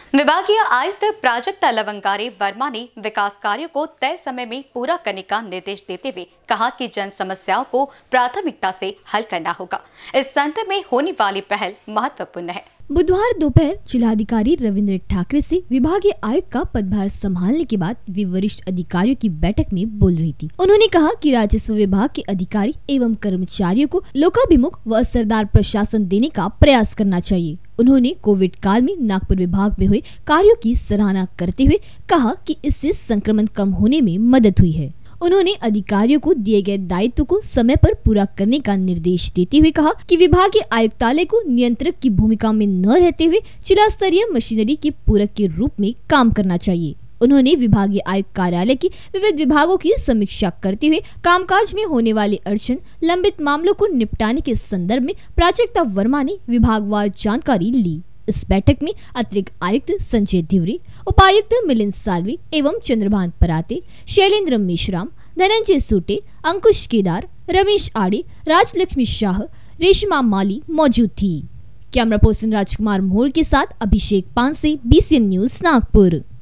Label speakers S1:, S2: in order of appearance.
S1: विभागीय आयुक्त प्राजक्ता अलंकारी वर्मा ने विकास कार्यों को तय समय में पूरा करने का निर्देश देते हुए कहा कि जन समस्याओं को प्राथमिकता से हल करना होगा। इस संदर्भ में होने वाली पहल महत्वपूर्ण है।
S2: बुधवार दोपहर जिलाधिकारी रविंद्र ठाकरे से विभागीय आयुक्त का पदभार संभालने के बाद वे वरिष्ठ अधिकारियों की बैठक में बोल रही थी। उन्होंने कहा कि राजस्व विभाग के अधिकारी एवं कर्मचारियों को लोकाभिमुख व असरदार प्रशासन देने का प्रयास करना चाहिए। उन्होंने कोविड काल में नागपुर विभाग में हुए कार्यों की सराहना करते हुए कहा कि इससे संक्रमण कम होने में मदद हुई है। उन्होंने अधिकारियों को दिए गए दायित्व को समय पर पूरा करने का निर्देश देते हुए कहा कि विभागीय आयुक्तालय को नियंत्रक की भूमिका में न रहते हुए जिला स्तरीय मशीनरी के पूरक के रूप में काम करना चाहिए। उन्होंने विभागीय आयुक्त कार्यालय की विविध विभागों की समीक्षा करते हुए कामकाज में होने वाली अड़चन, लंबित मामलों को निपटाने के संदर्भ में प्राजक्ता वर्मा ने विभागवार जानकारी ली। इस बैठक में अतिरिक्त आयुक्त संजय धिवरी, उपायुक्त मिलिंद सालवी एवं चंद्रभान पराते, शैलेंद्र मेश्राम, धनंजय सूटे, अंकुश केदार, रमेश आड़े, राजलक्ष्मी शाह, रेशमा माली मौजूद थी। कैमरा पर्सन राजकुमार मोर के साथ अभिषेक पांसे, BCN न्यूज नागपुर।